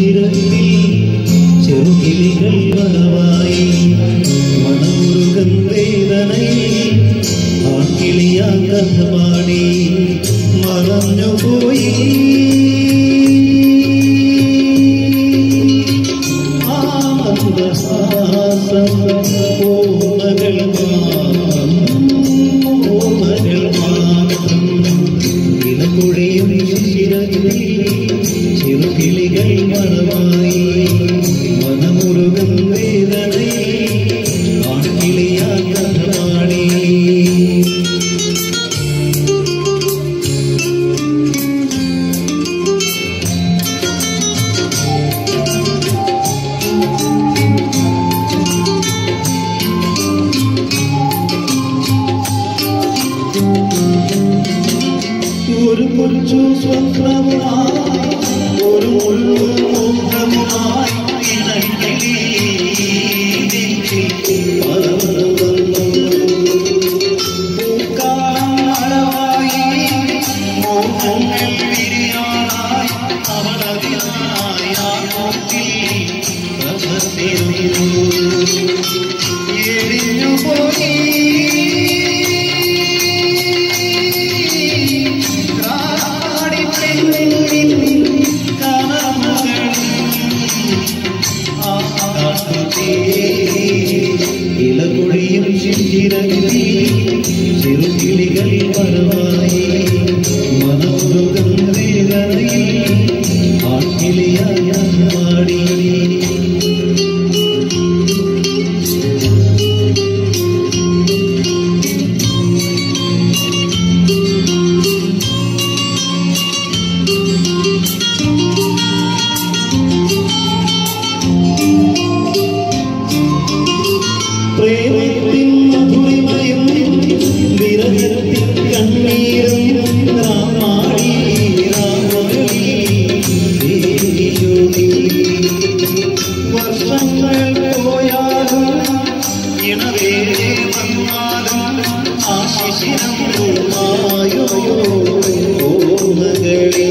ശിശിരത്തിൽ ചെറുകിളികൾ മറവായി മനമുരുകൻ വേദനയിൽ ആൺകിളിയാ കഥ പാടി മറഞ്ഞുപോയി ചെറുകിളികൾ മറവായി മനമുരുകൻ വേദനയിൽ ആൺകിളിയാ കഥ പാടി ഒരു കൊച്ചു സ്വപ്നമായി ഒരു മുഴുമുഖമായി പൂക്കാലം മഴവായി മോഹങ്ങൾ വിരിയാനായി അവളതിനായി എരിഞ്ഞു പോയി ഇലകുഴിയും ശിശിരത്തിൽ ചെറുകിളികൾ മറവായി മനമുരുകൻ വേദനയിൽ ആൺകിളിയായ പാടി പ്രേമത്തിൻ മധുരിമയും വിരഹത്തിൻ കണ്ണീരും രാമാടി വർഷങ്ങൾ പോയാലും ഇണവേറെ വന്നാലും ആ ശിശിരം മായോ ഓർമ്മകളിൽ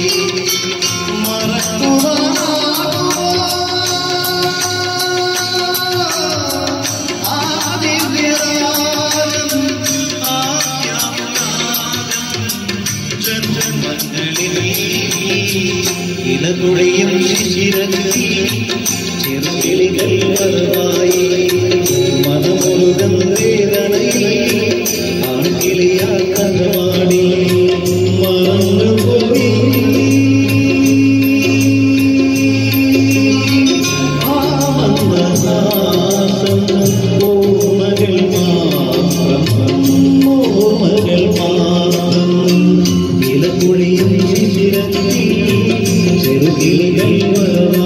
ഇലകുഴിയും ശിശിരത്തിൽ ചെറുകിളികൾ മറവായി മനമുരുകൻ വേദനയിൽ ആൺകിളിയാ കഥ പാടി മറന്നുപോയി ഓർമ്മകൾ മാത്രം ഇലകുഴിയും ശിശിരത്തിൽ ചെറുകിളികൾ മറവായി